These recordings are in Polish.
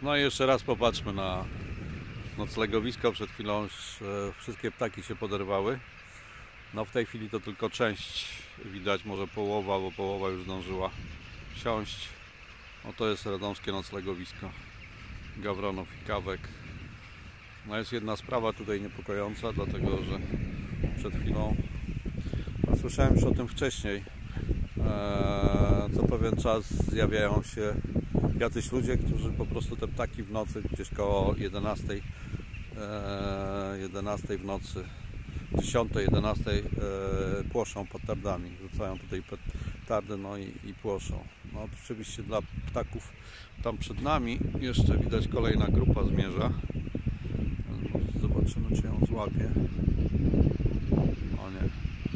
No i jeszcze raz popatrzmy na noclegowisko. Przed chwilą wszystkie ptaki się poderwały. No w tej chwili to tylko część widać, może połowa, bo połowa już zdążyła siąść. No to jest radomskie noclegowisko gawronów i kawek. No jest jedna sprawa tutaj niepokojąca, dlatego że przed chwilą, no słyszałem już o tym wcześniej, co pewien czas zjawiają się jacyś ludzie, którzy po prostu te ptaki w nocy, gdzieś koło 11 w nocy, 10-11 płoszą petardami, rzucają tutaj petardy, no i płoszą. No oczywiście dla ptaków tam przed nami jeszcze widać kolejna grupa zmierza. Zobaczymy, czy ją złapie. O nie,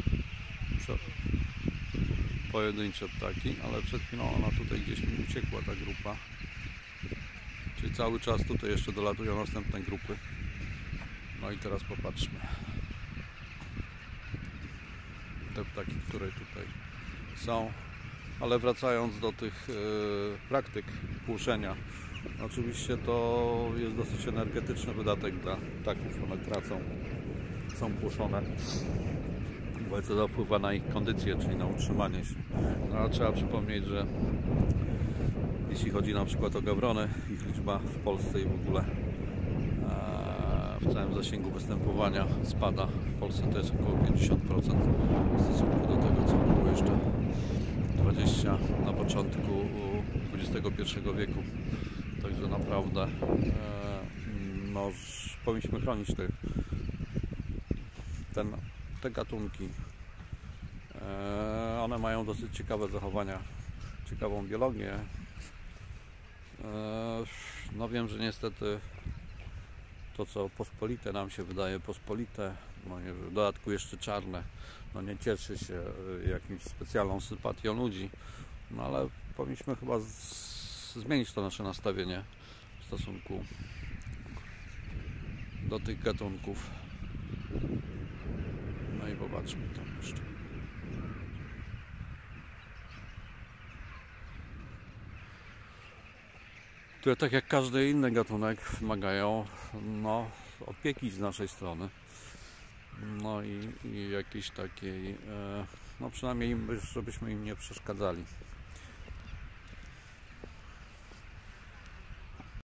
pojedyncze ptaki, ale przed chwilą ona tutaj gdzieś mi uciekła, ta grupa. Czyli cały czas tutaj jeszcze dolatują następne grupy. No i teraz popatrzmy. Te ptaki, które tutaj są. Ale wracając do tych praktyk płuszenia, oczywiście to jest dosyć energetyczny wydatek dla ptaków. One tracą, są płuszone, bo to wpływa na ich kondycję, czyli na utrzymanie się. No, ale trzeba przypomnieć, że jeśli chodzi na przykład o gawrony, ich liczba w Polsce i w ogóle w całym zasięgu występowania spada. W Polsce to jest około 50% w stosunku do tego, co było jeszcze 20 na początku XXI wieku. Także naprawdę no, powinniśmy chronić te gatunki. One mają dosyć ciekawe zachowania, ciekawą biologię. No wiem, że niestety to, co pospolite nam się wydaje pospolite, no w dodatku jeszcze czarne, no nie cieszy się jakimś specjalną sympatią ludzi, no ale powinniśmy chyba zmienić to nasze nastawienie w stosunku do tych gatunków. No i popatrzmy tam jeszcze. Które tak jak każdy inny gatunek wymagają opieki z naszej strony. No i jakiejś takiej, no przynajmniej żebyśmy im nie przeszkadzali.